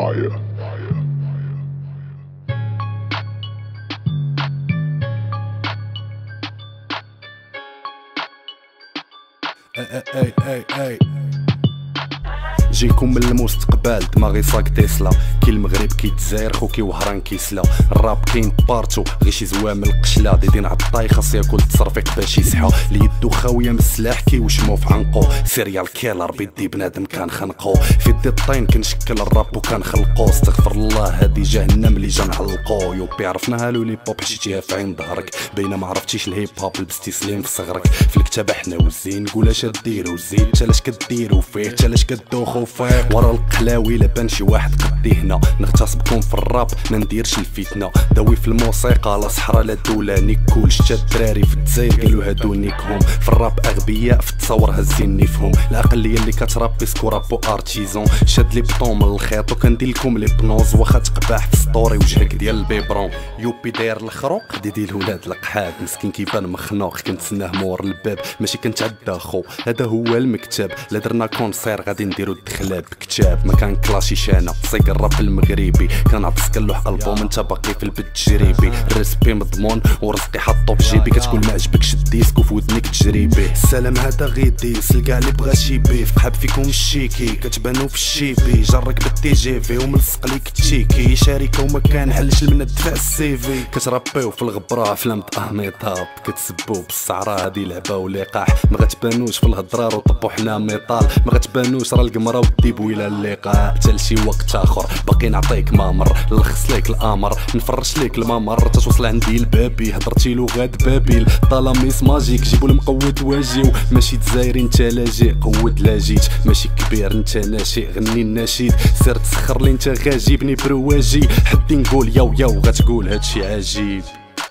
جيكم من المستقبل دماغي صاك تسلا، كي المغرب كيتزاير خوكي وهران كيسلا. الراب كاين بارتو غير شي زوام القشله، ديدين عطاي خاص ياكل التصرفيق باش يسحو. اليدو خاويه من السلاح كيوشمو في عنقو، سيريال كيلر بيدي بنادم كنخنقو. في يدي الطين كنشكل الراب وكنخلقو، استغفر الله هادي جهنم اللي جا نعلقو. يوبي عرفناها لولي بوب حشيتيها في عين ظهرك، بينا ما عرفتيش الهيب هوب لبستي سليم في صغرك. في الكتاب حنا وزين نقول اش ديرو زيد، تالاش كديرو فيه تالاش كدوخو فيه. ورا القلاوي لبان شي واحد قدي هنا، نغتصبكم في الراب ما نديرش الفتنه. داوي في الموسيقى لا صحرا لا دوله نيكول. شتا الدراري في الجزائر قالوا هادو نيكهم، في الراب اغبياء في التصاور هازين نيفهم. الاقليه اللي كترابي سكورابو ارتيزون، شاد لي بطون من الخيط وكندير لكم لي بنوز. واخا تقباح في ستوري وجهك ديال البيبرون. يوبي داير الخروق ديدي الولاد القحاب، مسكين كيبان مخنوق كنتسناه مور الباب. ماشي كنتعدى خو هذا هو المكتب، لا درنا كونسير غادي نديرو الدخله بكتاب. ما كان كلاشيش انا صيق الراب المغربي، كنعطس كنلوح البوم انت باقي في التجريبي. الريسبي مضمون ورزقي حاطو في جيبي، كتقول ما عجبكش الديسك وفي ودنك تجريبي. السلام هذا غيديس لكاع اللي بغا شي بيف، حاب فيكم الشيكي كتبانو في الشيبي. جرك بالتي جي في وملصق ليك التشيكي، شركه وما كنحلش المنى دفع السيفي. كترابيو في الغبره افلام ميطاب، كتسبو بالصعرا هادي لعبه ولقاح. ما غتبانوش في الهضره وطبو حنا ميطال، ما غتبانوش راه القمره وديب ويلا اللقاء. حتى لشي وقت اخر باقي نعطيك مامر، نلخص ليك الامر نفرش ليك الممر. تتوصل عندي البابي هضرتي له غاد بابيل، طالاميس ماجيك جيبو المقود واجيو. ماشي تزايري نتا لاجئ قود لا جيت، ماشي كبير نتا ناشئ غني النشيد. سير تسخر لي نتا غاجيبني برواجي، حدي نقول ياو ياو غتقول هادشي عجيب.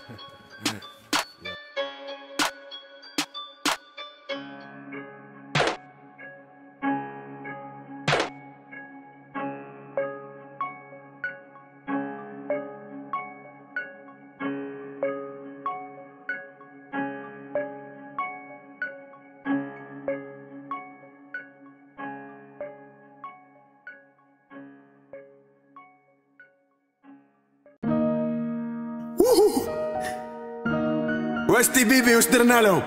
واش تي بيبي واش درنا لهم؟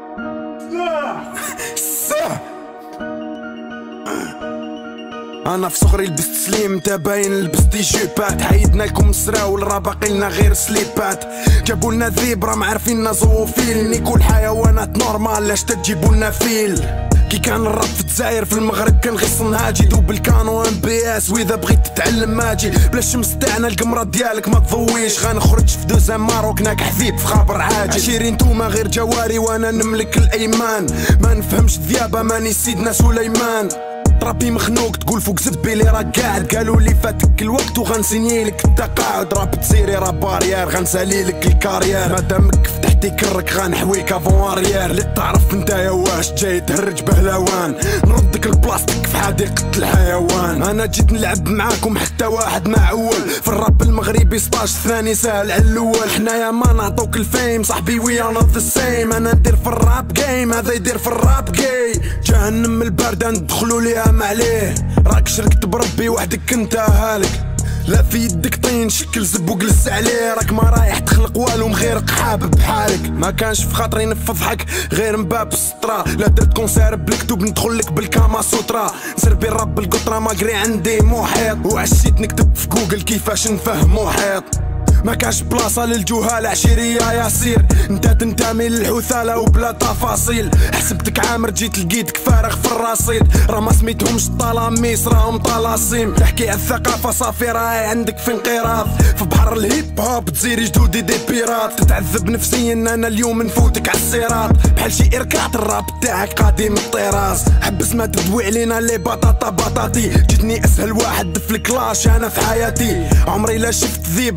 انا في صغري لبست سليم انت باين لبستي جيبات. حيدنا لكم السراو والرا باقي لنا غير سليبات. جابوا لنا ذيبرا ما عارفيننا زوفيل، نيكول حيوانات نورمال لاش تجيبوا لنا فيل. كي كان الراب في الجزائر في المغرب كان غير صنهاجي، دوب الكانو ام بي اس واذا بغيت تتعلم ماجي. بلا الشمس تاعنا القمره ديالك ما تضويش، غنخرج في دوزان ماروك ناك حذيب في خابر عاجل. عشيرين نتوما غير جواري وانا نملك الايمان، ما نفهمش ذيابه ماني سيدنا سليمان. رابي مخنوق تقول فوق زبي لي راه قاعد، قالوا لي فاتك الوقت وغنسيني لك التقاعد. راب تسيري راه بارير غنسالي لك الكارير، مادامك فتحتي كرك غنحويك افون اريير. اللي تعرف نتايا واش جاي تهرج بهلوان، نردك البلاستيك في حديقة الحيوان. انا جيت نلعب معاكم حتى واحد ما عول، في الراب المغربي 16 ثاني ساهل على الاول. حنايا ما نعطوك الفيم صاحبي وي انا ذا سيم، انا ندير في الراب جيم هذا يدير في الراب جاي. جهنم البارده ندخلوا ليها ما عليه، راك شركت بربي وحدك انت هالك. لا في يدك طين شكل زب وجلس عليه، راك ما رايح تخلق والو مغيرق حابب بحالك. ما كانش في خاطري نفض حق غير من باب السطرة، لا درت كونسير بالكتب ندخل لك بالكاما سوترا. نسربي الراب بالقطرة ما قري عندي محيط، وعشيت نكتب في جوجل كيفاش نفهم محيط. ما كاش بلاصة للجهال عشيرية ياسير، انت تنتمي للحثالة وبلا تفاصيل. حسبتك عامر جيت لقيتك فارغ في الرصيد، راه ما سميتهمش طلاميس راهم طلاسيم. تحكي على الثقافة صافي راهي عندك في انقراض، في بحر الهيب هوب تزيري جدودي دي بيرات. تتعذب نفسيا انا اليوم نفوتك على الصراط، بحال شي اركات الراب تاعك قديم الطراز. حبس ما تدوي علينا لي بطاطا بطاطي، جيتني اسهل واحد في الكلاش انا في حياتي. عمري لا شفت ذيب ضحى في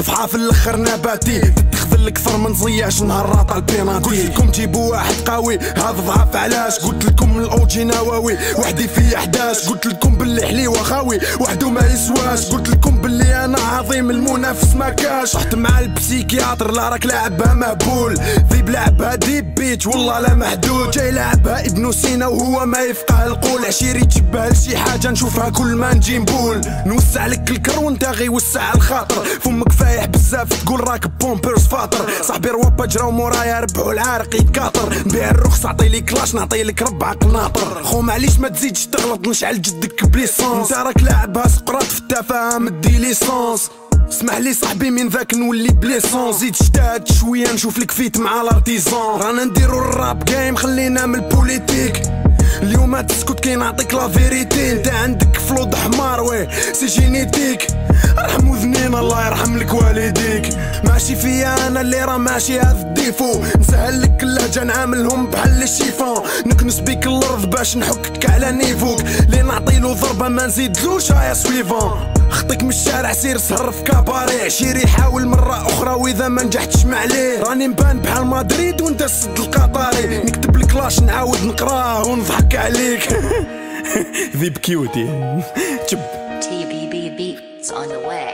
الاخر نباتي تتخذل اكثر من زياش نهار راطا البيناتي قلت لكم جيبوا واحد قوي هذا ضعف علاش قلت لكم الاوجي نواوي وحدي فيه 11 قلت لكم باللي حليوه خاوي وحده ما يسواش قلت لكم باللي انا عظيم المنافس ما كاش رحت مع البسيكياتر لا راك لاعبها مهبول ذيب لعبها ديب بيت والله لا محدود جاي لعبها ابن سينا وهو ما يفقه القول عشيري تشبه لشي حاجه نشوفها كل ما نجي نبول نوسع لك الكر وانت غي وسع الخاطر فمك فايح بزاف تقول راك بومبرز فاطر صاحبي روابا جراو مورايا ربحوا العارق يتكاطر نبيع الرخص عطي لي كلاش نعطي لك ربع قناطر خو معليش ما تزيدش تغلط نشعل جدك بليسونس انت راك لاعبها سقراط في التفاهه مدي ليسونس اسمح لي صاحبي من ذاك نولي بليسون زيد اجتهد شويه نشوف لك فيت مع الارتيزون رانا نديرو الراب جيم خلينا من البوليتيك اليوم تسكت كي نعطيك لا فيريتي انت عندك فلود حمار وي سي جينيتيك ارحم وذنين الله يرحم لك والديك ماشي فيا انا اللي راه ماشي هذا الديفو نسهل لك اللهجه نعاملهم بحال الشيفون نكنس بيك الارض باش نحكك على نيفوك اللي نعطيلو ضربه ما نزيدلوش هيا سويفون خطيك من الشارع سير سهر في كاباري عشيري حاول مرة أخرى وإذا ما نجحتش معليه راني نبان بحال مدريد وأنت السد القطري نكتب لك لاش نعاود نقراه ونضحك عليك ذيب كيوتي تشب TBB beats on the way.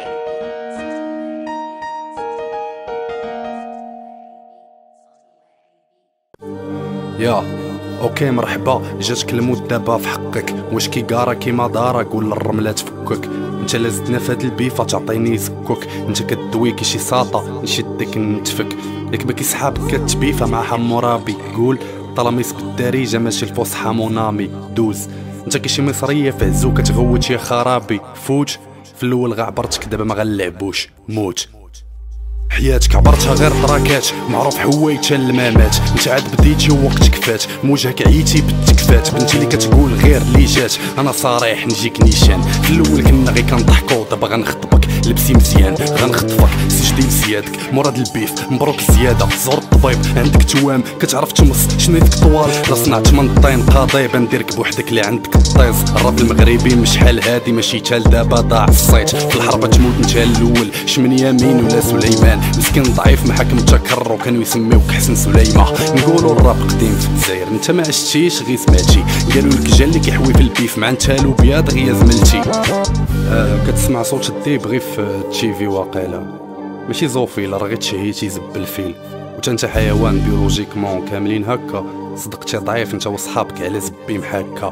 يا اوكي مرحبا جاتك الموت دابا في حقك واش كي قارا كيما دارا قول الرمله تفكك انت لازتنا في هاد البيفه تعطيني زكوك انت كدوي كي شي ساطه نشدك نتفك ياك باكي صحابك كتبيفه مع حمورابي قول طلاميس بالدارجه ماشي الفصحى مونامي دوز انت كي شي مصريه في عزو كتغوت يا خرابي فوت في الاول غعبرتك دابا ما غنلعبوش موت حياتك عبرتها غير طراكات معروف حويتها المامات انت عاد بديتي ووقتك فات موجهك عيتي بالتكفات بنتي اللي كتقول غير اللي جات انا صريح نجيك نيشان في الاول كنا غير كنضحكو دابا غنخطبك لبسي مزيان غنخطفك سجدي لسيادك مراد البيف مبروك زياده زور الطبيب عندك توام كتعرف تمص شنيتك طوال لا صنعت من الطين قضيب نديرك بوحدك اللي عندك الطيز الراب المغربي مش شحال هادي ماشي تال دابا ضاع الصيت في الحربه تموت انت الاول شمن يمين ولا سليمان مسكين ضعيف محاكم تكرر وكانوا يسميوك حسن سليمه نقولوا الراب قديم في الجزائر انت ما عشتيش غير سمعتي قالوا لك جا اللي كيحوي في البيف مع نتالو بياض غيا زملتي كتسمع صوت الديب غير في التيفي واقيلا ماشي زوفيل راه غير تشهيتي زب الفيل وتا انت حيوان بيولوجيكمون كاملين هكا صدقتي ضعيف انت وصحابك على زبي محاكا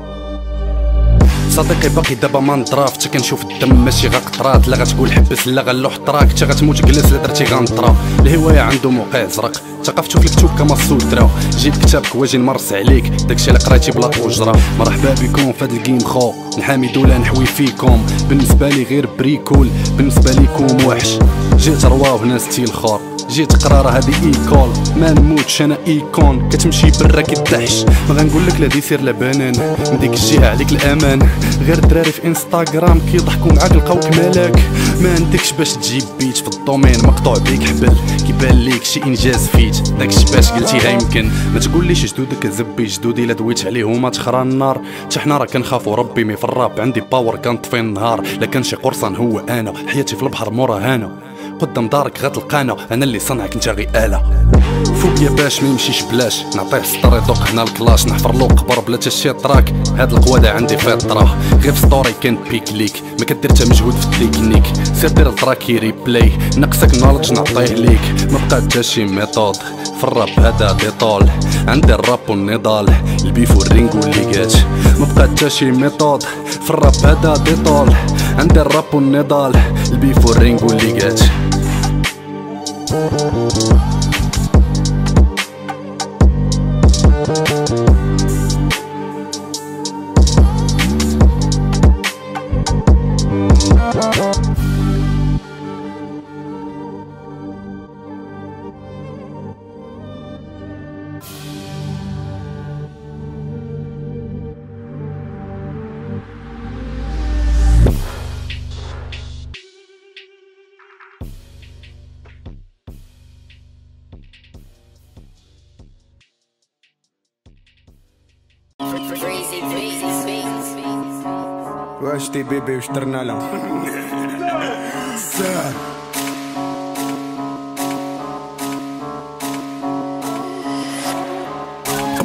صديقي باقي دابا ما نضراف تا كنشوف الدم ماشي غا قطرات لا غتقول حبس لا غنلوح طراك تا غتموت جلس لا درتي غنطرا الهوايه عنده موقع زرق ثقافتو في الكتب كما السودرا جيب كتابك واجي نمرس عليك داكشي اللي قريتي بلا طوجرا مرحبا بكم في هاد الجيم خو نحامي ولا نحوي فيكم بالنسبه لي غير بريكول بالنسبه ليكم وحش جيت رواه ناس ستيل خور جيت قراره هادي ايكول ما نموتش انا ايكون كتمشي برا كتحش ما غنقول لك لا ديسير لا بنان من ديك الجهه عليك الامان غير دراري في انستغرام كيضحكوا معاك لقاوك ملاك ما عندكش باش تجيب بيت في الدومين مقطوع بيك حبل كيبان ليك شي انجاز فيت داكشي باش قلتيها يمكن ما تقوليش جدودك زبي جدودي لا دويت عليهم تخرى النار حتى حنا راه كنخافوا ربي مي في الراب عندي باور كنطفي النهار لا كان شي قرصان هو انا حياتي في البحر مورا هانا قدام دارك غتلقانا انا اللي صنعك انت غي آلة فوبيا باش ما يمشيش بلاش نعطيه سطر يدوق هنا الكلاش نحفر له قبر بلا تا شي تراك هاد القواده عندي فيها الطراه غير في ستوري كان بيك ليك ما كدير تا مجهود في التكنيك سير دير التراك ريبلاي ناقصك نولج نعطيه ليك ما بقى تا شي ميثود في الراب هذا ديطول عندي الراب والنضال البيف والرينغ والليغات ما بقى تا شي ميثود في الراب هذا ديطول عندي الراب والنضال البيف والرينغ والليغات واش تي بيبي واش درنا لها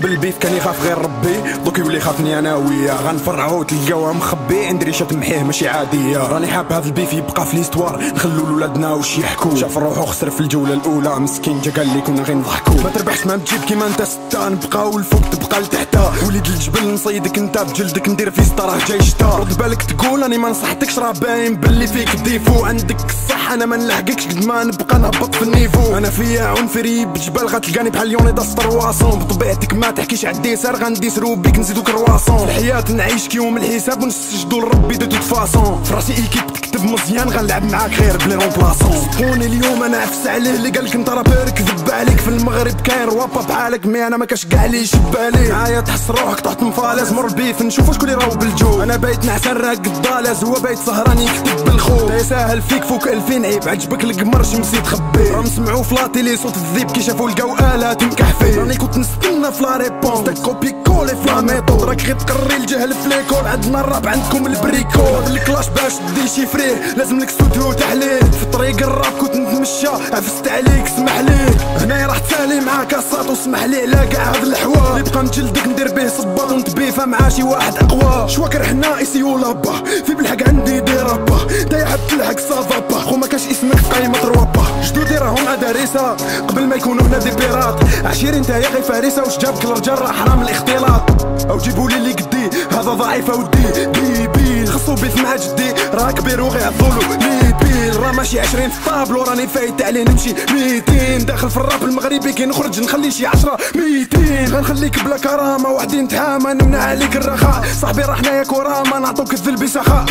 قبل البيف كان يخاف غير ربي، دوك يولي خافني انا وياه. غنفرعو تلقاوها مخبي عندي ريشه تمحيه ماشي عاديه. راني حاب هذا البيف يبقى في ليستوار، نخلو لولادنا واش يحكوا. شاف روحو خسر في الجوله الاولى مسكين، جا قال لي كنا غير نضحكوا. ما تربحش ما تجيب كيما انت ستا، نبقاو الفوق تبقى لتحتا. وليد الجبل نصيدك انت بجلدك، ندير فيستا راه جاي شتا. رد بالك تقول راني ما نصحتكش، راه باين باللي فيك ديفو. عندك الصح انا ما نلحقكش قد ما نبقى نهبط في النيفو. انا فيا عنف ريب بجبال غتلقاني بحال ليوني داس طرواسون. بطبيعتك ما تحكيش عالديسار غنديس روبيك نزيدو كرواسون. الحياة نعيش كيوم الحساب ونسجدو لربي دو توت فاسون. فراسي ايكيب تكتب مزيان غنلعب معاك غير بلي رومبلاسون. سخوني اليوم انا عفس عليه اللي قالك انت رابر كذب عليك. في المغرب كاين روابا بحالك مي انا ما كاش كاع لي يشبالي. معايا تحس روحك تحت مفالز مر البيف نشوف شكون اللي راهو بالجو. انا بايت نعسان راقد الضالز، هو بايت سهران يكتب بالخو. لا يسهل فيك فوق 2000 عيب، عجبك القمر شمسي تخبي. راه نسمعو في لاتيلي صوت الذيب كي شافو لقاو آلات مكحفي. راني كنت نستنى في لا ريبونس داك كوبي كولي في لا ميطود. راك غير تقري الجهل في ليكول، عندنا الراب عندكم البريكول. هاد الكلاش باش دير شيفريه لازم لك ستوديو تحليل. في طريق الراب كنت نتمشى عفست عليك اسمح لي. هنايا راح تسالي معاك الساط واسمح لي على كاع هاد الحوار. اللي بقى نجلدك ندير به صباط ونتبيفا مع شي واحد اقوى. شواكر حنا ايسيو لابا في بالحق عندي دي رابا. دايع تلحق صافابا خو ما كاش اسمك في قايمة روابا. جدودي راهم ادارسة قبل ما يكونوا هنا دي بيرات. عشيري نتا يا غي فارسة واش جابك الرجال راه حرام الاختلاط. او جيبولي اللي قدي هذا ضعيف اودي بيبيل. خصو بيث مع جدي راه كبير وغيعضولو ليبيل. راه ماشي 20 في الطابلو راني فايت عليه نمشي 200. داخل في الراب المغربي كي نخرج نخلي شي 10 200. غنخليك بلا كرامة وحدي نتحامى نمنع عليك الرخاء. صاحبي راه حنايا كرامة نعطوك الذل بسخاء.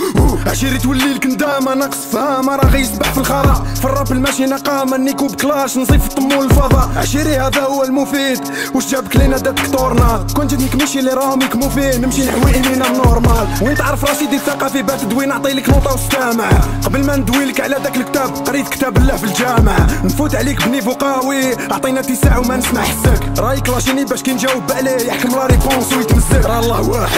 عشيري تولي لك ندامة ناقص فهامة راه غيسبح في الخراء. في الراب الماشي نقامة نيكو بكلاش نصيف الطمو الفضاء. عشيري هذا هو المفيد واش جابك لينا داتك طورنا. كنت نمشي لي راهم يكمو فيه نمشي نحوي إلينا نورمال. وين تعرف راسي دي ثقافي بات دوي نعطي لك نوطة واستمع. قبل ما ندوي لك على داك الكتاب قريت كتاب الله في الجامعة. نفوت عليك بنيفو قوي عطينا 9 وما نسمع حسك. راي كلاشيني باش كي نجاوب عليه يحكم لا ريبونس ويتمزق. راه الله واحد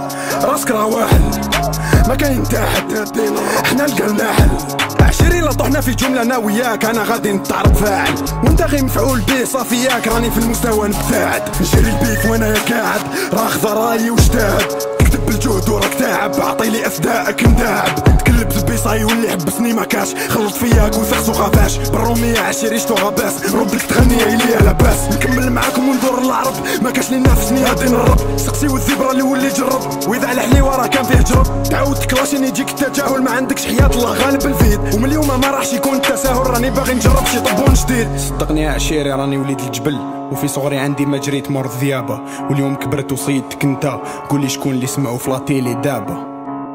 راسك راه واحد ما كاين تحت حنا لقالنا حل. عشرين لا طحنا في جملة انا وياك انا غادي نتعرض فاعل وانت غير مفعول بيه صافي ياك راني في المستوى نبتعد. نشري البيف وانا يا قاعد راه خذا رايي واجتهد. تكتب بالجهد وراك تاعب عطيلي افدائك نداعب. تكلب زبيصاي واللي حبسني ما كاش خلط فياك وثقسو غافاش. بالرومية عشري شتو غاباس ربك تغني ليا لاباس. نكمل معاكم وندور العرب ما كاش لي نافسني غادي نرب. سقسيو الذبرة اللي ولي جرب واذا على حلي وراه كان فيه جرب. تعاود تكلاشين يجيك التجاهل ما عندكش حياة الله غالب الفيد. ومن اليوم ما راحش يكون التساهل راني باغي نجرب شي طبون جديد. صدقني يا عشيري راني وليد الجبل وفي صغري عندي ما جريت مور الذيابة. واليوم كبرت وصيدتك انت قولي شكون اللي سمعوا في لاتيلي دابا.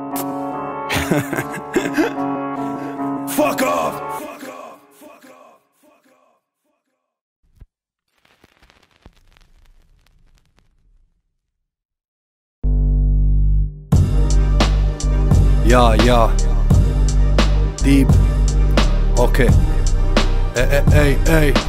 Fuck off. يا ديب اوكي اي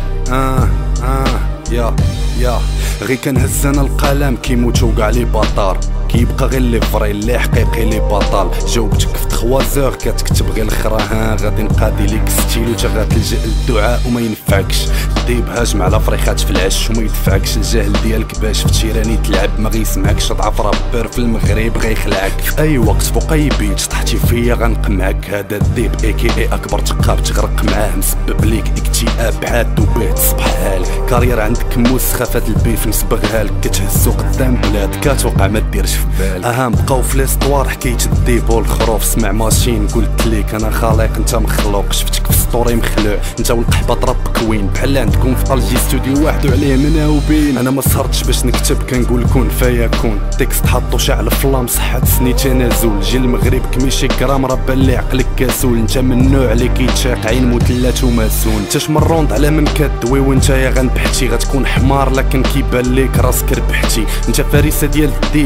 يا غي كنهز انا القلم كيموتو كاع لي بطار. كيبقى غير لي فري اللي حقيقي لي بطال. جاوبتك في 3 كتكتب غير الخراها غادي نقادي ليك ستيل وتا غتلجأ للدعاء وما ينفعكش. ديب هاجم على فريخات في العش وما يدفعكش. الجهل ديالك باش في تيراني تلعب ما غيسمعكش. ضعف رابر في المغرب غيخلعك في اي وقت فوق اي بيت. طحتي فيا غنقمعك. هذا الديب اي اكبر تقاب تغرق معاه مسبب ليك اكتئاب حاد وبيت صبحها لك. كارير عندك موسخه فهاد البيف نسبغها لك. كتهزو قدام بلاد كتوقع ما ديرش في بالك. بقاو في ليستوار حكيت الديب والخروف. سمع ماشين قلت ليك انا خالق انت مخلوق. شفتك في ستوري مخلوع انت والقحبه ربك وين بحال عندكم في الجي ستوديو واحد وعليه مناوبين. انا ما سهرتش باش نكتب كنقول كون فيكون. تكست حطو شعل فلام صحة سني تنازل. جي المغرب كميشي كرام راه بان لي عقلك كاسول. انت من النوع اللي كيتشاق عين مثلات وماسون. انت شمروند على من كدوي وانت يا غنبحتي. غتكون حمار لكن كيبان ليك راسك ربحتي. انت فريسه ديال الديب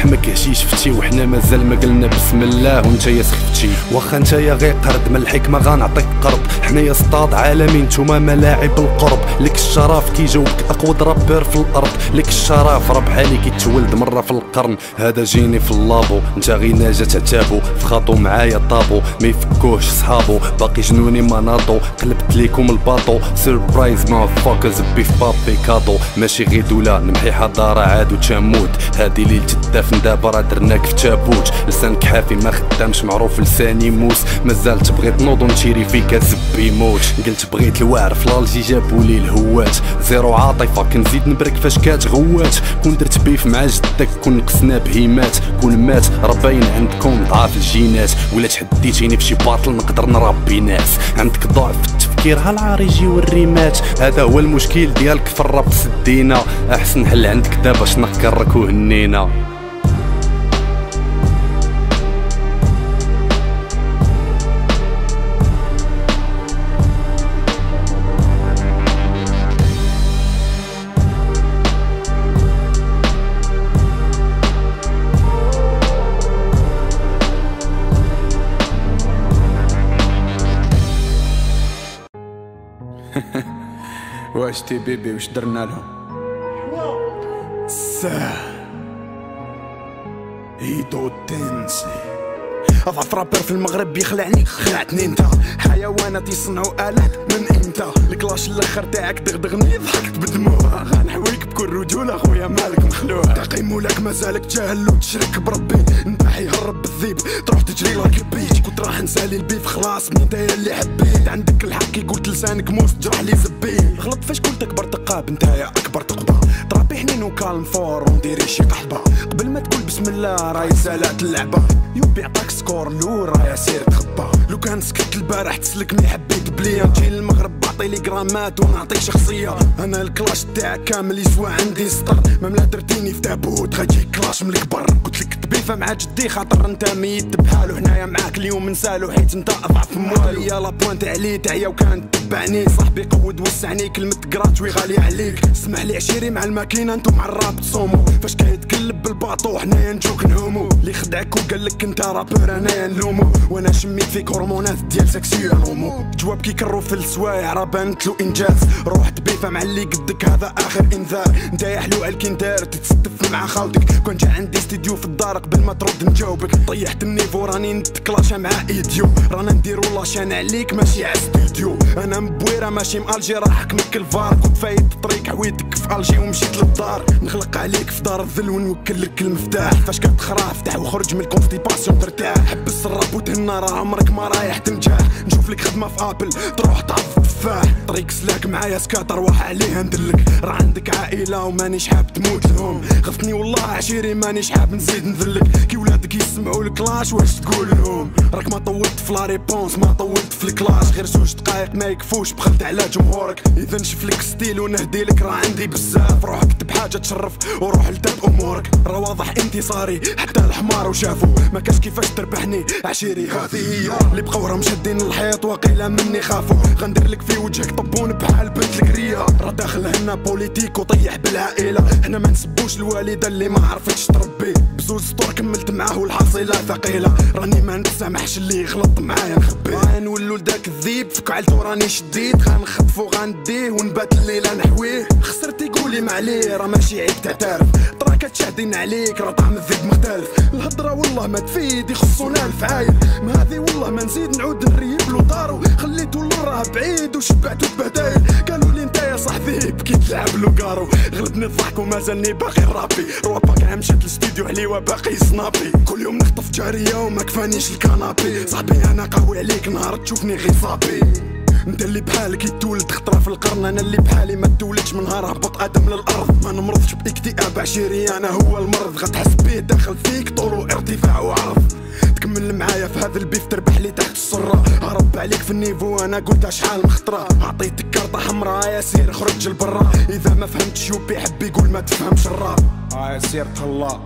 لحمك هشي شفتي وحنا مازال ما قلنا بسم الله وانت سخفتي. واخا انت غير قرد من الحكمه غنعطيك قرض، حنايا سطاد عالمي نتوما ملاعب القرب. لك الشرف كيجاوبك اقوى رابر في الارض، لك الشرف راه بحالي كيتولد مره في القرن. هذا جيني في اللابو انت غي ناجا تعتابو، فخاطو معايا طابو ما يفكوش صحابو، باقي جنوني مناطو قلبت ليكم الباطو. سيربرايز ما فوكس بيف بابي كادو، ماشي غير دوله نمحي حضاره عاد تموت. هادي ليلة الدفن دابا راه درناك في تابوت، لسانك حافي ما خدامش معروف لساني موس. مازال تبغي تنوض ونشيري فيك زبي موت. قلت بغيت الواعر لالجي جابولي الهوات، زيرو عاطفه كنزيد نبرك فاش كاتغوات. كون درت بيف مع جدك كون نقصنا بهيمات، كون مات راه باين عندكم ضعاف الجينات. ولا تحديتيني فشي باطل نقدر نربي ناس، عندك ضعف في التفكير هالعار يجي والريمات. هذا هو المشكل ديالك في الراب سدينا، احسن حل عندك دابا شنكرك وهنينا. واش تي بيبي واش درنا لهم؟ ايدو تنسي اضعف رابر في المغرب بيخلعني، خلعتني انت. حيوانات يصنعوا الات من امتى؟ الكلاش الاخر تاعك دغدغني ضحكت بدموع. غنحويك بكل رجوله خويا مالك مخلوع. تقيم ولك مازالك جاهل وتشرك بربي، نباحي هرب بالذيب تروح تجري لاك البيت. كنت راح نسالي البيف خلاص من نتايا اللي حبيت، عندك الحق قلت لسانك موس تجرح لي زبي. غلط فاش قلت اكبر تقاب نتايا اكبر تقبه، ترابي حنين وكالم فور ونديري شي قحبه. قبل ما تقول بسم الله راهي سالات اللعبه، يوبي عطاك سكور لور راهي سير تخبى. لو كان سكت البارح تسلكني حبيت بليا، نجي للمغرب بعطي لي جرامات ونعطيك شخصيه. انا الكلاش تاعك كامل يسوى عندي سطر، مملا درتيني في تابوت غتجيك كلاش من الكبر. قلت لك تبيفه مع جدي خاطر انت ميت بحالو، هنايا معاك اليوم نسالو حيت انت اضعف موالي. يا لابوانت علي تعيا وكان تبعني صاحبي قود وسعني، كلمه كراتوي غاليه عليك. اسمح لي عشيري مع الماكينه انتو مع الراب تصومو، فاش كيتقلب بالباطو حنايا نجوك نهومو. اللي خدعك وقالك انت رابر انايا نلومو، وانا شميت فيك هرمونات ديال سكسيوال هومو. جواب كيكرو في السوايع راه بانتلو انجاز، روح تبيفه مع اللي قدك هذا اخر انذار. نتايا حلو علكين دار تتستف مع خاوتك، كون جا عندي استديو في الدار قبل ما ترد نجاوبك. طيحت النيفو راني نتكلاشا مع ايديو، رانا نديرو لاشان عليك ماشي ع استوديو. انا مبويره ماشي مالجي راح حكمك الفار، كنت فايت الطريق عويدك في الجي ومشيت للدار. نخلق عليك في دار الذل ونوكل لك المفتاح، فاش كتخرا افتح وخرج من الكونستيباسيون ترتاح. حبس الراب وتهنا راه عمرك ما رايح تنجح، نشوف لك خدمه في ابل تروح تعرف تفاح. طريق سلاك معايا سكات روح عليها ندلك، راه عندك عائله ومانيش حاب تموت لهم. غفتني والله عشيري مانيش حاب نزيد نذلك، كي ولادك يسمعوا الكلاش واش تقول لهم؟ راك ما طولت في لا ريبونس ما طولت في الكلاش، غير 2 دقايق ما يكفوش بخلت على جمهورك. اذا نشوف لك ستيل ونهدي لك راه عندي بزاف، روح اكتب حاجه تشرف وروح لتاب امورك. راه واضح انتصاري حتى الحمار وشافو، ما كاش كيفاش تربحني عشيري. هذه هي اللي بقاو راه مشدين الحيط وقيله مني خافوا، غندير لك في وجهك طبون بحال بنت الكريه. راه داخل هنا بوليتيك وطيح بالعائله، حنا ما نسبوش الوالده اللي ما عرفتش تربي. بزوج سطور كملت معاه والحصيله ثقيله، راني ما نتسامحش اللي يغلط معايا نخبيه. غنولو لداك الذيب فكعلتو راني شديت، غنخطفو غنديه ونبات الليله نحويه. خسرتي قولي ما عليه راه ماشي عيب تعترف، تراك تشاهدين عليك راه طعم الذيب مختلف. الهضره والله ما تفيد يخصونا الفعايل، ما هذه والله ما نزيد نعود نريب له دارو. خليتو راه بعيد وشبعتو ببدايل، قالوا لي انت يا صاحبي بكي تلعب له كارو. غلبني الضحك ومازالني باقي رابي، روابا كاع مشات للاستديو عليا باقي صنابي. كل يوم نخطف جاريه وما كفانيش الكنابي، صاحبي انا قوي عليك نهار تشوفني غير صابي. انت اللي بحالك يتولد خطره في القرن، انا اللي بحالي ما تولدش من نهار هبط ادم للارض. ما نمرضش باكتئاب عشيري انا هو المرض، غتحس بيه داخل فيك طول وارتفاع وعرض. تكمل معايا في هذا البيف تربح لي تحت السره، هرب عليك في النيفو انا قلتها شحال مخطره. عطيتك كارطه حمراء يا سير خرج لبرا، اذا ما فهمتش يوبي حب يقول ما تفهمش الراب. يا سير تهلا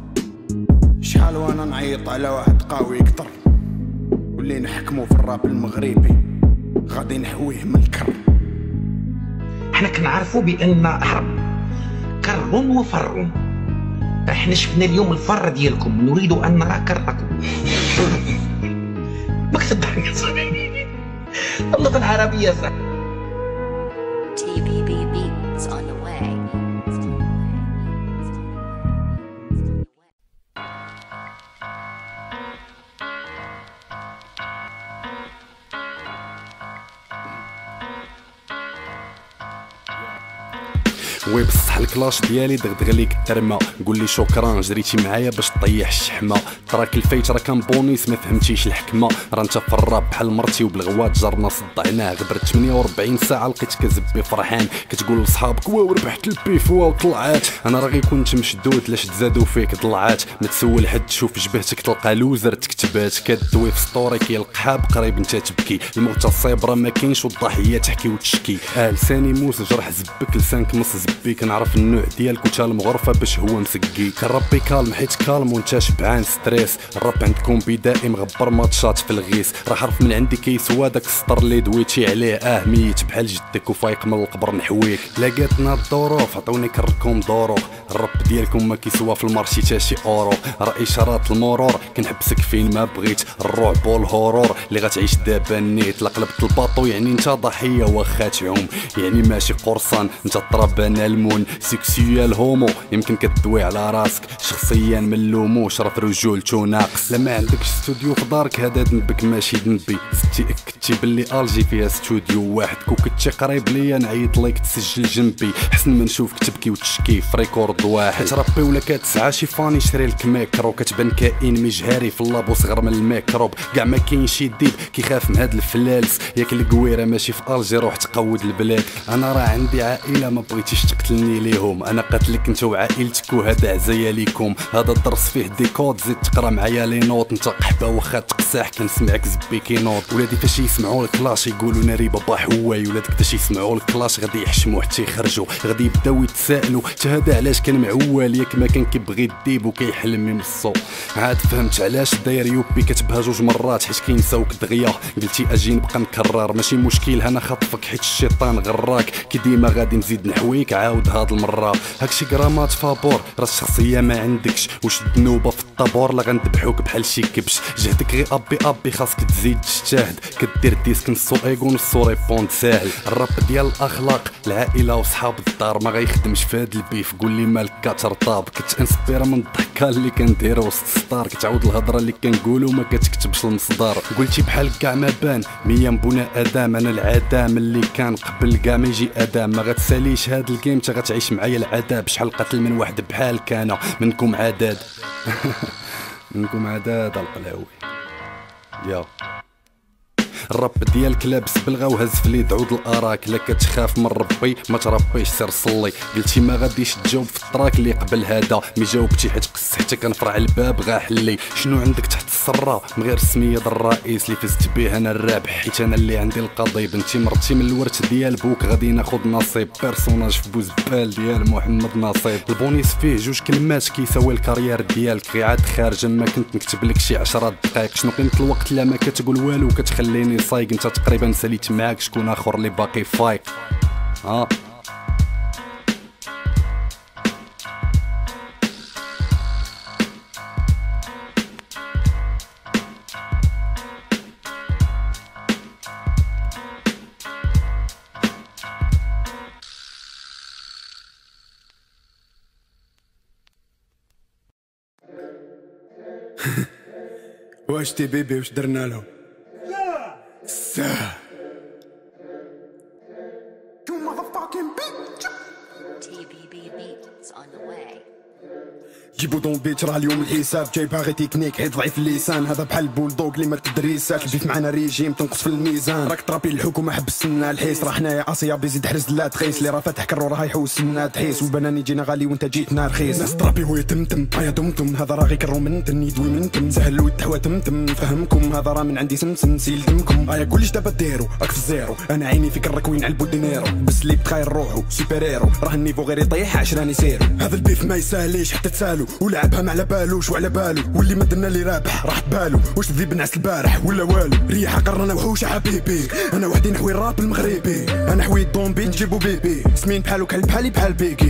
شحال وانا نعيط على واحد قوي يقدر، واللي نحكمو في الراب المغربي غادي نحويه من الكر. حنا كنعرفو بان حرب كر وفر، احنا شفنا اليوم الفر ديالكم، نريد ان نرى كرتكم. مكتب يا صاحبي اللغة العربية صح. TBB beats on the way. وي بصح الكلاش ديالي دغدغ ليك الترمه، قول لي شكرا جريتي معايا باش تطيح الشحمه، تراك الفايت راه كان بونيس ما فهمتيش الحكمه، راه انت في الراب بحال مرتي وبالغوات جرنا صدعناه، غبرت 48 ساعه لقيتك كزبي فرحان، كتقول لصحابك واو ربحت البيف واو طلعات، انا راه غير كنت مشدود لاش تزادوا فيك ضلعات، ما تسول حد تشوف جبهتك تلقى لوزر تكتبات، كدوي في ستوري كيلقحاب قريب انت تبكي، الموت الصيبره ما كاينش والضحيه تحكي وتشكي، لساني موس جرح زبك لسانك مص زبي، كنعرف النوع ديالك وتا المغرفه باش هو مسقي، كنربي كالم حيت كالم وانت شبعان ستريس، الراب عندكم بدائي مغبر ماتشات في الغيس، راه حرف من عندي كيسوا داك السطر اللي دويتي عليه، ميت بحال جدك وفايق من القبر نحويك، لقاتنا الظروف عطوني كركم ظروف، الراب ديالكم ما كيسوا في المارشي تا شي اورو، راه اشارات المرور كنحبسك فين ما بغيت، الرعب والهورور اللي غتعيش دابا نيت، لا قلبت الباطو يعني انت ضحيه واخا تعوم، يعني ماشي قرصان انت طربان المون، سيكسيوال هومو يمكن كتدوي على راسك، شخصيا ملومو شرف رجولتو ناقص، لما عندك استوديو في دارك هذا ذنبك ماشي ذنبي، زدتي اكدتي باللي الجي فيها استوديو واحد، كون كنتي قريب ليا نعيط ليك تسجل جنبي، حسن ما نشوفك تبكي وتشكي في ريكورد واحد، كتربي ولا كتسعى شي فاني شري لك ميكرو، كتبان كائن مجهري في اللابو صغر من الميكروب، كاع ما كاين شي ديب كيخاف من هاد الفلالس، ياك القويره ماشي في الجي روح تقود البلاد، انا راه عندي عائله ما بغيتيش تقتلني ليهم، انا قاتلك انت وعائلتك وهذا عزايا ليكم، هذا الدرس فيه ديكود زيد تقرا معايا لي نوت، انت قحبه واخا تقساح كنسمعك زبي كينوض، ولادي فاش يسمعوا الكلاش يقولوا ناري بابا حواي، ولادك فاش يسمعوا الكلاش غادي يحشموا حتى يخرجوا، غادي يبداو يتسائلوا حتى هذا علاش كان معوال، ياك ما كان كيبغي الديب وكيحلم يمصو، عاد فهمت علاش داير يوبي كتبها جوج مرات حيت كينساوك دغيا، قلتي اجي نبقى نكرر ماشي مشكل انا خاطفك حيت الشيطان غراك، كي ديما غادي نزيد نحويك عاود هاد المره، هاكشي كرامات فابور راه الشخصيه ما عندكش، واش الذنوبه في الطابور لا غندبحوك بحال شي كبش، جهدك غير ابي خاصك تزيد تجتهد، كدير ديسك نصو ايغو نصو ريبوند ساهل، الراب ديال الاخلاق العائله وصحاب الدار ما غيخدمش في هاد البيف، قول لي مالك كترطاب، كتانسبيرا من الضحكه اللي كنديرو وسط السطار، كتعاود الهضره اللي كنقولو ما كتكتبش المصدر، قلتي بحال كاع ما بان ميا مبونا ادم، انا العدام اللي كان قبل كاع ما يجي ادم، ما غتساليش هاد الجيم تا غتعيش معايا العذاب، شحال قتل من واحد بحال كان منكم عداد منكم عداد القلاوي يا الراب ديالك لابس بلغا وهز في اليد عود الاراك، لا كتخاف من ربي ما تربيش سير صلي، قلتي ما غاديش تجاوب في التراك اللي قبل هذا، مي جاوبتي حيت قص حتى كنفرع الباب غا حلي، شنو عندك تحت السره من غير السميه ديال الرئيس اللي فزت به انا الرابح، حيت انا اللي عندي القضيب، انتي مرتي من الورث ديال بوك غادي ناخذ نصيب، بيرسوناج في بوزبال ديال محمد نصيب، البونيس فيه جوج كلمات كيساوي الكارير ديالك، غير عاد خارجه ما كنت نكتب لك شي 10 دقائق، شنو قيمه الوقت لا ما كتقول والو كتخليني صايق، انت تقريبا ساليت معاك شكون اخر اللي باقي فايق واش تي بيبي واش درنا له TBB beats on the way. جيبو دون بيت راه اليوم الحساب جاي باغي تكنيك حيت ضعيف اللسان، هذا بحال البولدوغ اللي ما تدريساك، البيف معنا ريجيم تنقص في الميزان، راك طرابي الحكومه حبسنا الحيس، راه حنايا اسيا بيزيد حرز لا تخيس، اللي راه فاتح كرو راه يحوس لنا تحيس، والبناني جينا غالي وانت جيتنا رخيص، ناس طرابي هو تمتم يا دمتم، هذا راه غير كرو من تن يدوي منكم، سهل والدحوه تمتم نفهمكم، هذا راه من عندي سمسم سيل دمكم، قوليش دابا ديرو راك في الزيرو، انا عيني فيك الركوين على البودينيرو، بس اللي بتخير روحو سوبر هيرو، راه النيفو غير يطيح عشراني سيرو، هذا البيف ما يساليش حتى تسالو، ولعبها ما على بالوش وعلى بالو، واللي ما درنا اللي رابح راح بالو، واش ذيب نعس البارح ولا والو، ريحه قرنا وحوشه حبيبي، انا وحدي نحوي الراب المغربي، انا حوي الدومبي نجيبو بيبي، سمين بحالو كحل بحالي بحال بيكي،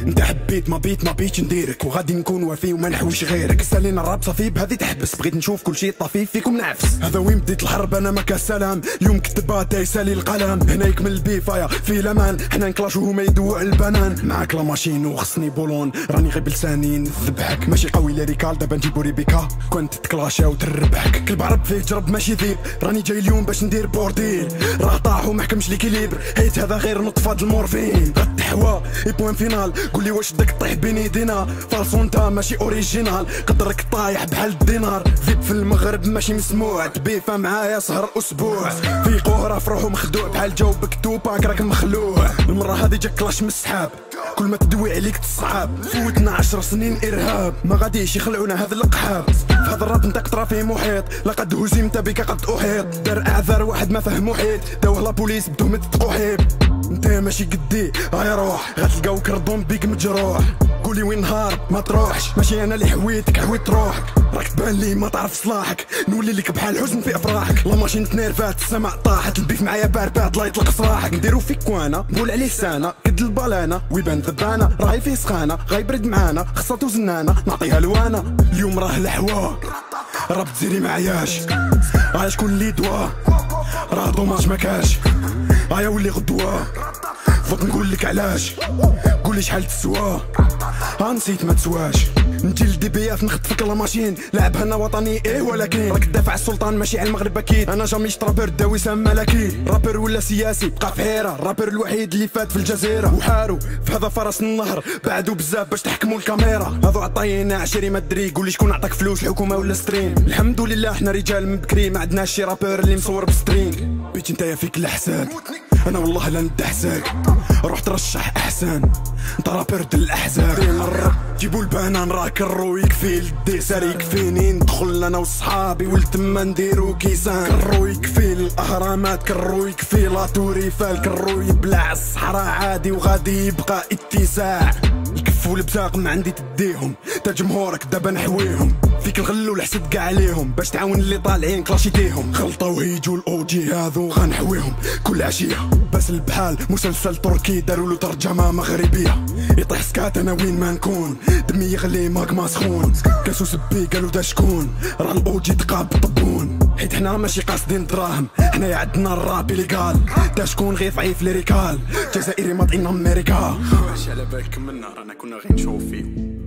انت حبيت ما بيتش نديرك، وغادي نكون وفي وما نحوش غيرك. سالينا الراب صافي بهذه تحبس، بغيت نشوف كل شيء طفيف فيكم نعفس. هذا وين بديت الحرب انا ما كسلام، اليوم كتبات يسالي القلم. هنا يكمل البيفايا في الامان، حنا نكلاش وهما يدوع البنان. معاك لا ماشين وخصني بولون، راني غير بلساني نذبحك. ماشي قوي ليريكال دابا نجيبو ريبيكا، كنت تكلاشا وتربحك. كلب عرب فيه جرب ماشي ذيب، راني جاي اليوم باش ندير بورديل. راه طاح ومحكمش ليكيليبر، حيت هذا غير نطفة د المورفين. غتحوى اي بوان فينال، قولي واش داك طيح بين يدينا. فالصو نتا ماشي اوريجينال، قدرك طايح بحال الدينار. ذيب في المغرب ماشي مسموع، تبيفا معايا سهر اسبوع. فيقوه راه فروحو مخدوع بحال جاوبك توباك راك مخلوع. المرة هادي جاك كلاش من السحاب، كل ما تدوي عليك تصعب. فوتنا 10 سنين ارهاب، ما غاديش يخلعونا هذا القحاب. في هذا الراب نتا ترى فيه محيط، لقد هزمت بك قد احيط. دار اعذار واحد ما فهم محيط، داوه لا بوليس بتهمة تقحيب. انت ماشي قدي هاي روح، غتلقاو كردون بيك مجروح. قولي وين نهار ما تروحش، ماشي انا اللي حويتك حويت روحك. راك تبان لي ما تعرف صلاحك، نولي لك بحال حزن في افراحك. لا ماشي نتنرفات السماء طاحت، البيف معايا باربات لا يطلق صراحك. نديرو فيك كوانا نقول عليه سانا، قد البلانه ويبان ذبانه. راهي فيه سخانه غيبرد معانا، خصاتو زنانه نعطيها لوانا. اليوم راه الحوا راه بتزيري معياش، راه شكون اللي دوا راه دوماج مكاش. هيا ولي غدوه فوت نقول لك علاش، قولي شحال تسوا نسيت ما تسواش. نجي للدي بي اف نخطفك لا ماشين، لعبها انا وطني ايه ولكن راك تدافع السلطان ماشي على المغرب اكيد. انا جامي رابر داوي سام ملكي، رابر ولا سياسي بقى في حيره. الرابر الوحيد اللي فات في الجزيره، وحارو في هذا فرس النهر بعدو بزاف باش تحكموا الكاميرا. هذو عطاينا 20 ما دري، قولي شكون عطاك فلوس الحكومه ولا ستريم. الحمد لله حنا رجال من بكري، ما عندناش شي رابر اللي مصور بسترينغ. بيت نتايا فيك الحساد، انا والله لا ندحسك. روح ترشح احسن، انت رابر د الاحزاب. جيبوا البنان راه كرو يكفي الديسار، يكفيني ندخل انا وصحابي ولتما نديرو كيسان. كرو يكفي الاهرامات، كرو يكفي لا توريفال، كرو يبلع الصحراء عادي وغادي يبقى اتساع. الكف والبزاق ما عندي تديهم، تا جمهورك دابا نحويهم. فيك الغل والحسد كاع عليهم، باش تعاون اللي طالعين كلاشيتيهم. غلطاو هيجو الاوجي هاذو غنحويهم كل عشيه. بس البحال مسلسل تركي دارولو ترجمه مغربيه. يطيح سكات انا وين ما نكون، دمي يغلي ماك سخون. كاسو سبي قالو دا شكون، راه الاوجي تقاب طبون. حيت حنا ماشي قاصدين دراهم، حنايا عندنا الراب ليغال. دا شكون غير ضعيف ليريكال، جزائري ماطعين امريكا. واش على بالك منا رانا كنا غير نشوف فيه.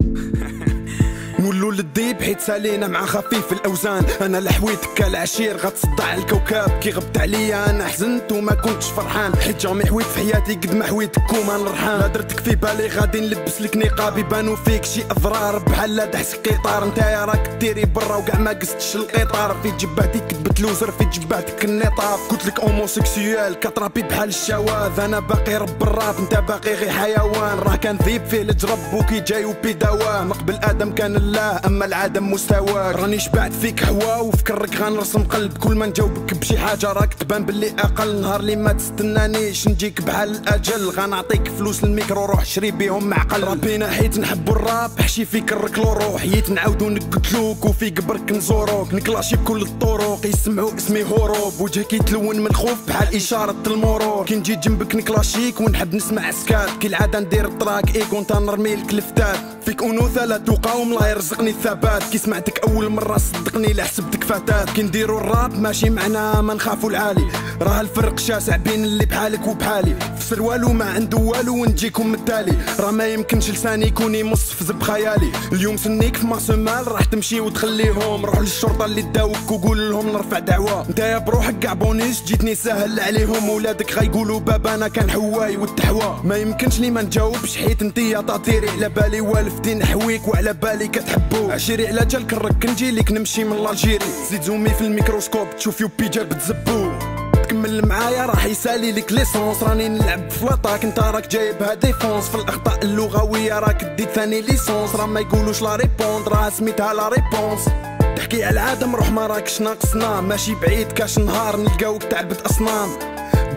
نولو للديب حيت سالينا مع خفيف الاوزان. انا لحويتك كالعشير غتصدع الكوكب، كي غبت عليا انا حزنت وما كنتش فرحان. حيت جامي حويت في حياتي قد ما حويتك وما نرحان. لا درتك في بالي غادي نلبس لك نقاب، يبانو فيك شي اضرار بحال لا دحس قطار. نتايا راك ديري برا وكاع ما قستش القطار. في جبهتي كتبت لوزر، في جبهتك النطاف. قلت لك اوموسيكسيوال كترابي بحال الشواذ. انا باقي رب الراب انت باقي غير حيوان. راه كان ذيب فيه الجرب وكي جاي وبيداواه. مقبل ادم كان الله اما العدم مستواك. راني شبعت فيك هوا وفكرك غنرسم قلب. كل ما نجاوبك بشي حاجه راك تبان باللي اقل. نهار اللي ما تستنانيش نجيك بحال الاجل. غنعطيك فلوس الميكرو روح شري بيهم معقل. ربينا حيت نحبو الراب، حشي فيك نركلو روح. حيت نعاودو نقتلوك وفي قبرك نزوروك. نكلاشي بكل الطرق يسمعو اسمي هروب. وجهك يتلون من الخوف بحال اشاره المرور. كي نجي جنبك نكلاشيك ونحب نسمع سكات. كي العاده ندير الطراك ايكو نتا نرمي لك الفتات. فيك انوثه لا تقاوم الله يرزقني الثبات. كي سمعتك اول مره صدقني لا حسبتك فتاه. كي نديرو الراب ماشي معناه ما نخافو العالي. راه الفرق شاسع بين اللي بحالك وبحالي. في سروالو ما عنده والو ونجيكم التالي. راه ما يمكنش لساني يكون يمص في زب خيالي. اليوم سنيك في ماسومال راح تمشي وتخليهم. روح للشرطه اللي داوك وقول لهم نرفع دعوه. نتايا بروحك كاع بونيس جيتني سهل عليهم. ولادك غيقولوا بابا انا كان حواي والتحوى. ما يمكنش لي ما نجاوبش حيت انتيا طاطيري على بالي والفتي نحويك وعلى بالي كتحبو. عشيري على جالك الرك نجي ليك نمشي من الجيري. زيد زومي في الميكروسكوب تشوف يوبي جاب تزبو. تكمل معايا راح يسالي لك ليسونس. راني نلعب فلاطاك انت راك جايبها ديفونس. في الاخطاء اللغويه راك ديت ثاني ليسونس. راه ما يقولوش لا ريبوند راه سميتها لا ريبونس. تحكي على العدم روح ما راكش ناقصنا. ماشي بعيد كاش نهار نلقاوك تعبد اصنام.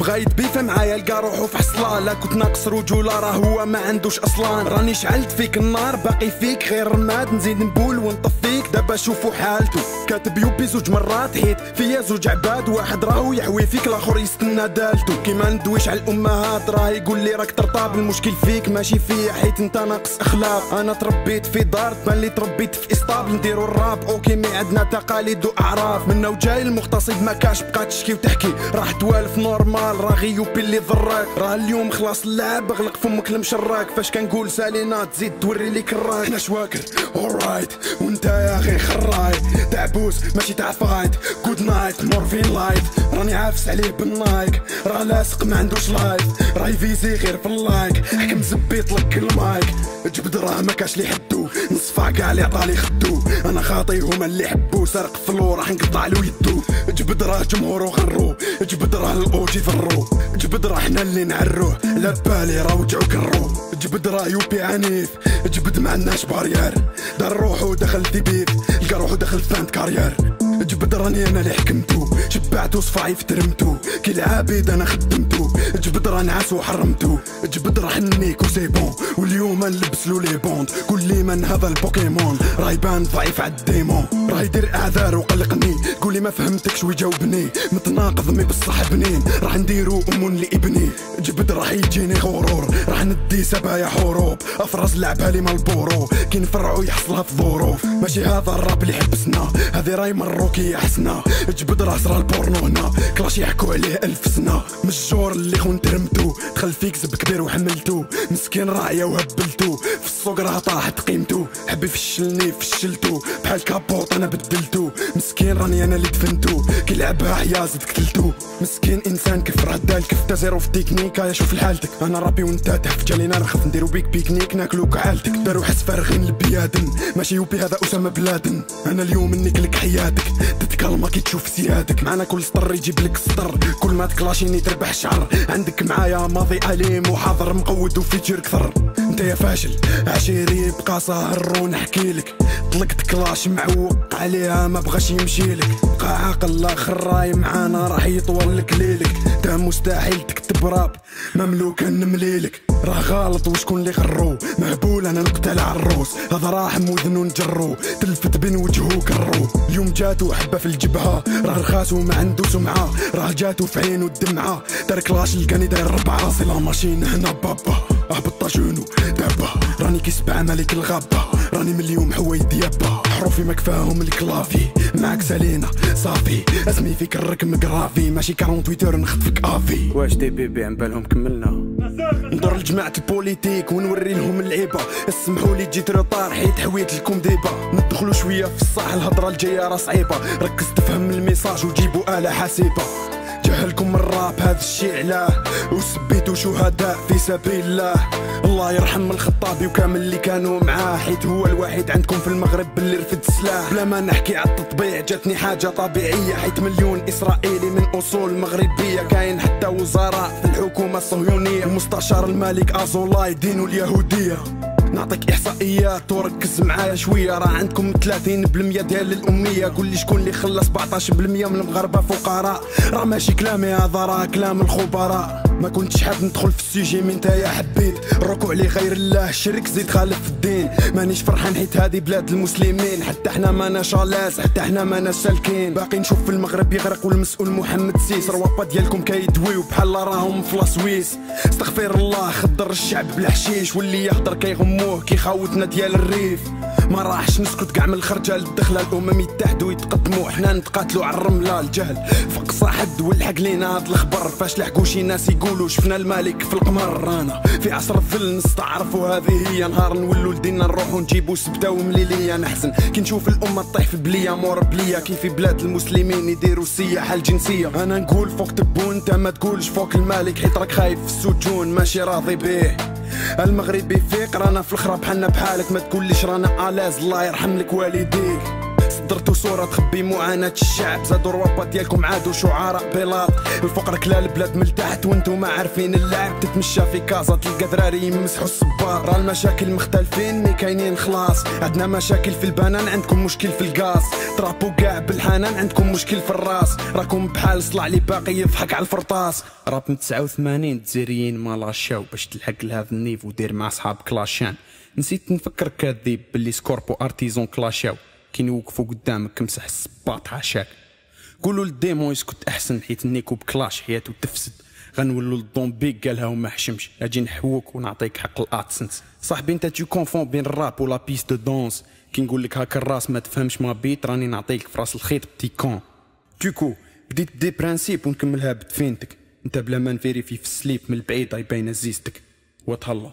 بغا يتبيف معايا لقى روحو في حصلة، لا كنت ناقص رجولة راه هو ما عندوش اصلا. راني شعلت فيك النار باقي فيك غير رماد، نزيد نبول ونطفيك دابا شوفو حالتو. كاتب يوبي زوج مرات حيت فيا زوج عباد، واحد راهو يحوي فيك الاخر يستنى دالتو. كيما ندويش على الامهات راه يقول لي راك طرطاب، المشكل فيك ماشي فيا حيت انت ناقص اخلاق. انا تربيت في دار تبان لي تربيت في اسطابل، نديرو الراب اوكي مي عندنا تقاليد واعراف. منا وجاي المغتصب ما كاش بقى تشكي وتحكي، راح توالف نورمال راه غي يوبي اللي ضراك. راه اليوم خلاص اللعب اغلق فمك المشراك، فاش كنقول سالينا تزيد توري لي كراك. حنا شواكر اورايت وانت يا اخي خراي، تعبوس ماشي تاع فايت. جود نايت مورفين لايت، راني عافس عليه بالنايك، راه لاصق ما عندوش لايف، راه يفيزي غير في اللايك. حكم زبي طلق المايك، جبد راه ما كاش لي حدو، نصفع كاع اللي عطالي خدو. انا خاطي هما اللي حبو، سارق فلو راح نقطع له يدو. جبد راه جمهورو غرو، جبد راه الاوجي ضرو، جبد راه حنا اللي نعروه، لا بالي راه وجعو كرو. جبد راه يوبي عنيف، جبد ما عندناش بارير، دار روحو دخل في بيف، لقى روحو دخل فانت كارير. جبد راني انا اللي حكمتو، شبعتو صفايف ترمتو، كي العبيد انا خدمتو. جبد راه نعس وحرمتو، جبد راه حنيك وسي بون، واليوم نلبسلو لي بوند. قول لي من هذا البوكيمون، راه يبان ضعيف عالديمون، راه يدير اعذار وقلقني. قولي ما فهمتكش ويجاوبني، متناقض مي بصح بنين، راح نديرو امون لابني. جبد راح يجيني غرور، راح ندي سبايا حروب، افرز لعبها لي مالبورو، كي نفرعو يحصلها في ظروف. ماشي هذا الراب اللي حبسنا، هذي راي مروكي حسنا. جبد راه صرا البورنو هنا، كلاش يحكوا عليه 1000 سنة. مجور اللي خون ترمتو، دخل فيك زب كبير وحملتو، مسكين راعية وهبلتو، في السوق راه طاحت قيمتو. حبي فشلني فشلتو، بحال كابوط انا بدلتو. مسكين راني انا اللي دفنتو، كي لعبها حيازد قتلتو. مسكين انسان كف راه دا الكف تا زيرو في تكنيكا. شوف لحالتك انا رابي وانت تحف، جالينا رخف نديرو بيك بيكنيك ناكلو كعالتك. دارو حس فارغين البيادن، ماشي يوبي هذا اسامه بلادن. انا اليوم نكلك حياتك، تتكلم كي تشوف سيادك. معنا كل سطر يجيب لك سطر، كل ما تكلاشيني تربح شعر. عندك معايا ماضي اليم وحاضر مقود وفيتشر كثر. انت يا فاشل عشيري بقى ساهر ونحكيلك، طلقت كلاش معوق عليها ما بغاش يمشيلك. بقى عاقل لا خراي معانا راح يطول لك ليلك. تا مستحيل تكتب راب مملوك نمليلك، راه غلط وشكون اللي غرو. مهبول انا نقتل عالروس، هذا راح موذن ونجرو، تلفت بين وجهو كرو. اليوم جاتو حبه في الجبهه، راه رخاص وما عندو سمعه، راه جاتو في عينو الدمعه. دار كلاش لقاني داير 4 سي لا ماشين هنا بابا، هبط جونو دابا. راني كيسبع ملك الغابه، راني من اليوم حوايد يابا. حروفي ما كفاهم الكلافي، معاك سالينا صافي. اسمي فيك الرقم كرافي، ماشي 48 نخطفك افي. واش دي بيبي عم بالهم كملنا؟ ندور لجماعة البوليتيك ونوري لهم اللعيبة. اسمحوا لي جيت روطار حيت حويت لكم ديبا. ندخلوا شوية في الصح، الهضرة الجاية راه صعيبة، ركز تفهم الميساج وجيبوا آلة حاسبة. جهلكم الراب هذا الشي علاه، وسبيتو شهداء في سبيل الله. الله يرحم الخطابي وكامل اللي كانوا معاه، حيت هو الوحيد عندكم في المغرب اللي رفد السلاح. بلا ما نحكي على التطبيع جاتني حاجة طبيعية، حيت مليون إسرائيلي من أصول مغربية. كاين حتى وزراء في الحكومة الصهيونية، المستشار الملك أزولاي دينو اليهودية. نعطيك احصائيات وركز معايا شويه، راه عندكم 30% ديال الاميه. قول لي شكون اللي خلى 17% من المغاربه فقراء؟ راه ماشي كلامي هذا، راه كلام الخبراء. ما كنتش حاب ندخل في السيجي من نتايا حبيت، الركوع لغير الله الشرك زيد خالف في الدين. مانيش فرحان حيت هذه بلاد المسلمين، حتى حنا ماناش لاس، حتى حنا ماناش سالكين. باقي نشوف في المغرب يغرق والمسؤول محمد سيس. روابا ديالكم كيدويو بحال راهم في لاسويس. استغفر الله خضر الشعب بالحشيش، واللي يهضر كيغموه كيخاوتنا ديال الريف. ما راحش نسكت كاع من الخرجه للدخله، الامم يتحدوا يتقدموا حنا نتقاتلوا على الرمله. الجهل فقص حد والحق لينا هاد الخبر، فاش لحقوا شي ناس يقولوا شفنا الملك في القمر. رانا في عصر الظل نستعرفوا هذه هي، نهار نولوا لدينا نروحوا نجيبوا سبته ومليليه. نحزن كي نشوف الامه طيح في بليه مور بليه، كيف بلاد المسلمين يديروا السياحه الجنسيه. انا نقول فوق تبون انت ما تقولش فوق الملك، حيت راك خايف في السجون ماشي راضي بيه. المغربي فيق رانا في الخرا بحالنا بحالك، ما تقوليش رانا الاز الله يرحم لك والديك. درتو صورة تخبي معاناة الشعب، زادو الروابا ديالكم عادو شعراء بلاط. الفقر كلا البلاد من تحت وانتو ما عارفين اللعب، تتمشى في كازا تلقى دراري يمسحو الصبار. راه المشاكل مختلفين مي كاينين خلاص، عندنا مشاكل في البنان عندكم مشكل في الغاز، ترابو كاع بالحنان عندكم مشكل في الراس، راكم بحال صلع لي باقي يضحك على الفرطاس. راب من 89 الجزائريين ما لاشاو باش تلحق لهذا النيفو، دير مع صحاب كلاشان. نسيت نفكر كذب باللي سكوربو ارتيزون كلاشاو، كي نوقفو قدامك كمسح الصباط عاشاك. قولوا للديمون يسكت احسن حيت النيكو بكلاش حياتو تفسد، غنولو للضومبي قالها وما حشمش، اجي نحوك ونعطيك حق الاتسنس. صاحبي انت تو كونفون بين الراب ولا بيست دو دونس، كي نقولك هاك الراس ما تفهمش ما بيت راني نعطيك في راس الخيط بتي كون. دوكو بديت دي برانسيب ونكملها بدفينتك، انت بلا ما نفيريفي في السليب من البعيد يبين زيزتك. وتهلا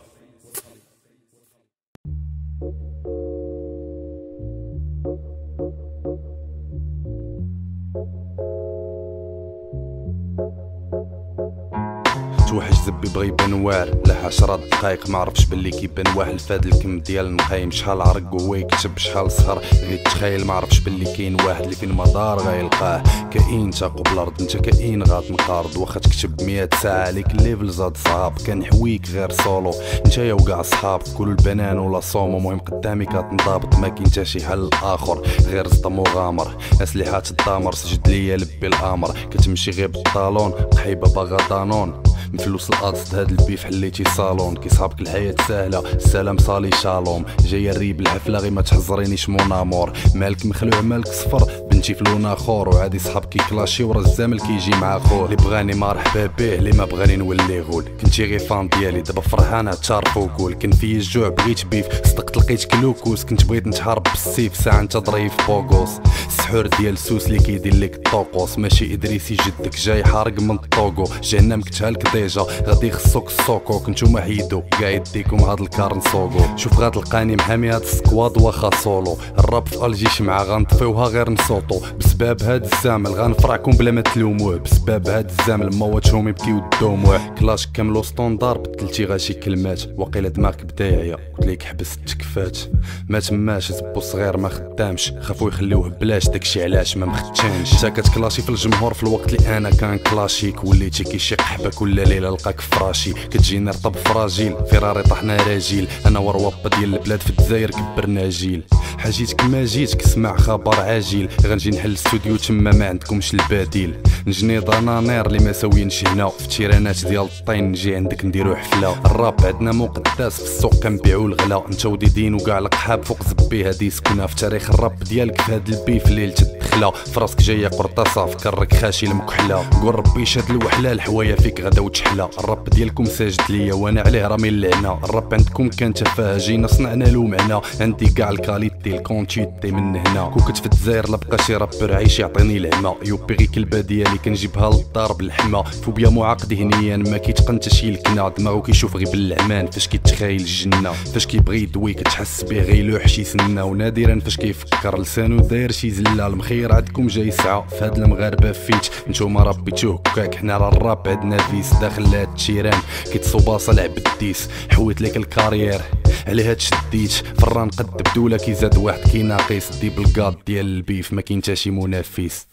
توحش زبي بغا يبان واعر، لا 10 دقايق ما عرفش باللي كيبان واحد الفاد الكم ديال نقايم. شحال عرق وهو يكتب شحال سهر، غير تخيل ما عرفش باللي كاين واحد اللي فين ما دار غيلقاه. كاين تاقو بالارض انت كاين غاتنقارض، واخا تكتب 100 ساعه عليك الليفل زاد صعاب. كنحويك غير سولو نتايا وكاع صحابك، كل البنان ولا صومو مهم قدامي كتنضابط. ما كاين حتى شي حل اخر غير زط مغامر، اسلحات الدمر سجد ليا لبي الامر. كتمشي غير بالطالون قحيبه باغا دانون، مفلوس القاصد هاد البيف حليتي صالون. كي صحابك الحياة ساهلة السلام صالي شالوم، جاي الريب الحفلة غير ما تحزرينيش مون امور. مالك مخلوع مالك صفر بنتي في لون اخر، وعادي صحاب كيكلاشي ورا الزامل كيجي مع خوه. اللي بغاني مرحبا به اللي ما بغاني نولي غول، كنتي غير فان ديالي دابا فرحانة تعرفو قول. كان فيا الجوع بغيت بيف صدقت لقيت كلوكوس، كنت بغيت نتحارب بالسيف ساعة انت ضريف بوغوس. السحور ديال سوس اللي كيدير لك الطوقوس، ماشي ادريسي جدك جاي حارق من الطوغو. جهنم كتهالك ديجا غادي يخصوك السوكو، كنتوما حيدو كاع يديكم هاد الكار نسوقو. شوف غتلقاني محامي هاد السكواد واخا سولو، الراب في الجي شمعة غنطفيوها غير نصوتو. بسباب هاد الزامل غنفرعكم بلا ما تلوموه، بسباب هاد الزامل مواتهم يبكيو الدموع. كلاش كاملو ستوندار بدلتي غير شي كلمات، واقيلا دماغك بدايعية قلتليك حبس التكفات. ما تماش زبو صغير ما خدامش، خافو يخليوه بلاش داكشي علاش ما مختانش. انت كتكلاشي في الجمهور في الوقت اللي انا كان كلاشيك، وليتي كيشي قحبه كل ليله لقاك فراشي. كتجيني رطب فراجيل فيراري طحنا راجيل، انا وروابا ديال البلاد في الجزائر كبرنا جيل. حاجيتك ما جيتك اسمع خبر عاجل، غنجي نحل الاستوديو تما ما عندكمش البديل. نجني ضنانير اللي ما ساويينش هنا، في تيرانات ديال الطين نجي عندك نديرو حفله. الراب عندنا مقدس في السوق كنبيعو الغلا، نتا وديدين وكاع القحاب فوق زبي هادي سكنه. في تاريخ الراب ديالك في هاد البيف ليلة الدخله، فراسك جايه قرطاسه فكرك خاشي المكحله. قول ربي شاد الوحله الحوايه فيك غدا وتحلى. الراب ديالكم ساجد ليا وانا عليه رامي اللعنه، الراب عندكم كان تفاهه جينا صنعنا له معنى. عندي كاع الكاليتي الكونتيتي من هنا، كون كنت في الجزائر لبقى شي رابر عايش يعطيني العمى. يوبي غي كلبه ديالي كنجيبها للدار بالحما، فوبيا معقد هنيا ما كيتقن تا شي الكنا. دماغو كيشوف غير بالعمان فاش كيتخايل الجنه، فاش كيبغي يدوي كتحس بيه غير يلوح شي سنه. ونادرا فاش كيفكر لسانو داير شي زله، المخير عندكم جاي ساعه في هاد المغاربه فيت. نتوما ربيتوه كاك حنا راه الراب عندنا فيس داخل هاد التيران كيتصوباصه لعب الديس. حويت لك الكارير عليها تشديت فران قد بدوله كيزاد واحد كيناقص. دي بالكاد ديال البيف ما كاين تا شي منافس.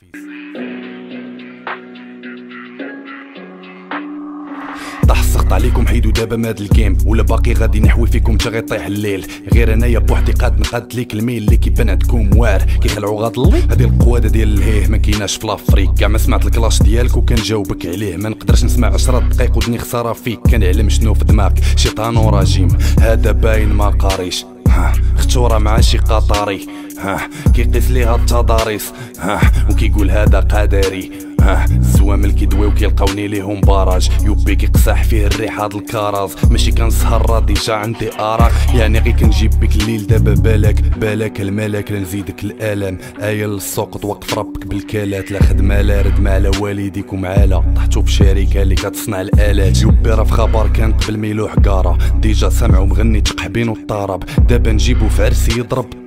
طحسقت عليكم حيدو دابا ماد الجيم، ولا باقي غادي نحوي فيكم تا غيطيح الليل. غير انايا بوحدي قاد نقاد ليك الميل اللي كيبان عندكم واعر كيخلعو غاضلي. هادي القواده ديال الهيه ما كايناش في لافريك، كاع ما سمعت الكلاش ديالك وكنجاوبك عليه. ما نقدرش نسمع 10 دقايق ودني خساره فيك، كنعلم شنو في دماغك شيطان ورجيم. هذا باين ما قاريش خطوره مع شي قطري، كيقيس ليها التضاريس وكيقول هذا قدري. الزوامل كيدويو كيلقاوني ليهم باراج، يوبي كيقسح فيه الريح هاد الكراز. ماشي كنسهر راه ديجا عندي اراك، يعني غير كنجيب بك الليل دابا بالك الملك لنزيدك الالم. ايا للسوق توقف ربك بالكالات، لا خدمه لا ردمه على والديكم عاله. طحتو في شركه اللي كتصنع الالات، يوبي راه في خبر كان قبل ميلو حقاره. ديجا سمعوا مغني تقحبين والطرب، دابا نجيبو في عرسي يضرب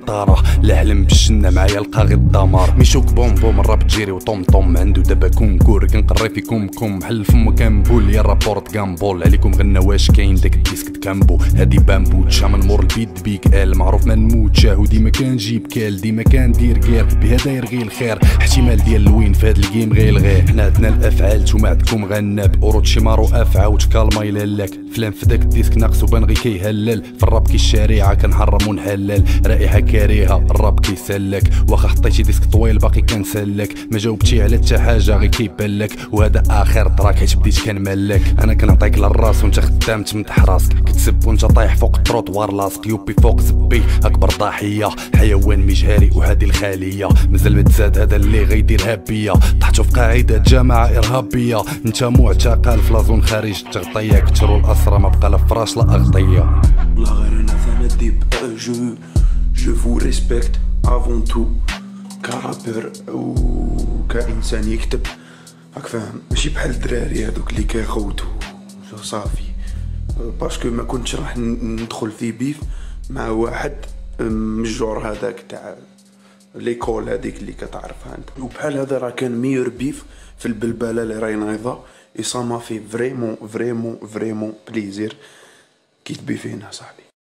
الطاره لا حلم بالجنه معايا لقى غير الدمار ميشوك بوم بوم الراب تجيري وطوم طوم عنده دابا كونكور كنقري فيكم كوم بحال فم كنبول يا رابورت كامبول عليكم غنى واش كاين داك الديسك تكامبو هادي بامبو تشا من مور البيت بيك ال معروف ما نموت شاهو ديما كنجيب كال ديما كندير كير بهذا يرغي الخير احتمال ديال الوين في هاد الجيم غيلغي حنا عندنا الافعال نتوما عندكم غناب اوروتشيمارو افعى وتكالما يلالاك فلان في داك الديسك ناقص وبان غي كيهلل في الراب كي الشريعه كنحرم ونحلل رائحه كريهه الراب كيسلك واخا حطيتي ديسك طويل باقي كنسلك ما جاوبتي على حتى حاجه غي كيبان لك وهذا اخر تراك حيت بديت كنملك انا كنعطيك للراس وانت خدام تمدح راسك كتسب وانت طايح فوق التروطوار لاصق يوبي فوق زبي اكبر ضحيه حيوان مجهري وهذه الخاليه مازال متزاد هذا اللي غيدير هابيه طحتو في قاعده جماعه ارهابيه انت معتقل في لازون خارج التغطيه كثروا الاسرى ما بقى لا فراش لا اغطيه لا غير انا ثانا ديب جو فو ريسبكت افون تو كرابر وكإنسان يكتب راك فاهم ماشي بحال الدراري هادوك اللي كيغوتو صافي باسكو ما كنتش راح ندخل في بيف مع واحد من الجور هذاك تاع ليكول هذيك اللي كتعرفها انت وبحال هذا راه كان ميور بيف في البلبله اللي راهي نايضه اي سا ما في فريمون بليزير كي تبي فينا صاحبي